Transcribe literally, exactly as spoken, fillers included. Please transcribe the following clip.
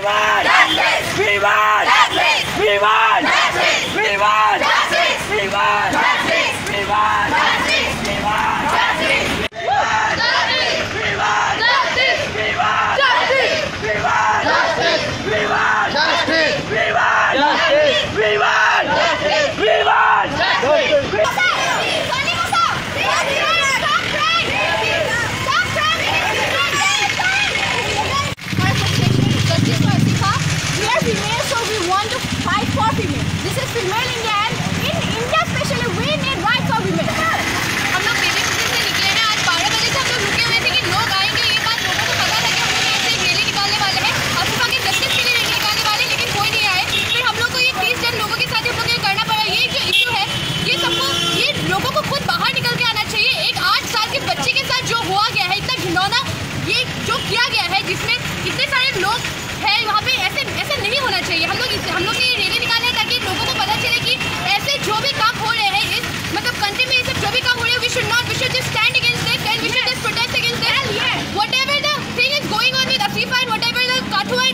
want justice. We want justice. We want justice. We want justice. We want justice. We want justice. We want justice. We want justice. We want justice. We want justice. We want justice. We want justice. We want justice. We want justice. We want justice. Female, so we want to fight for female. This is female India and in India especially we need rights for women. हम लोग देवीपुरी से निकले हैं। आज बारह बजे से हम लोग रुके हुए थे कि लोग आएंगे। ये बात लोगों को पता था कि हम लोग यहाँ से एक रैली निकालने वाले हैं और सुबह के जस्टिस के लिए रैली निकालने वाले, लेकिन कोई नहीं आए। फिर हम लोग को ये तीस जन लोगों के साथ हम लोग ये करना पड़ा। ये जो इशू है ये सबको ये लोगों को खुद बाहर निकल के आना चाहिए। एक आठ साल के बच्चे के साथ जो हुआ गया है, इतना घिनौना ये जो किया गया है, जिसमें इतने सारे लोग है वहाँ पे, ऐसे ऐसे नहीं होना चाहिए। हम लोग हम लोग ये रैली निकाले हैं ताकि लोगों को पता चले कि ऐसे जो भी काम हो रहे हैं इस मतलब कंट्री में, ये सब जो भी काम हो रहे हैं, we should not we should just stand against it and we should just protest against it. Whatever the thing is going on with Asifa and whatever the Kathua